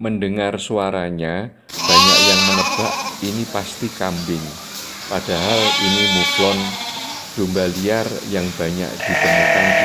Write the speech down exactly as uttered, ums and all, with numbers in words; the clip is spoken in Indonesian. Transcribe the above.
Mendengar suaranya, banyak yang menebak ini pasti kambing. Padahal ini muflon, domba liar yang banyak ditemukan di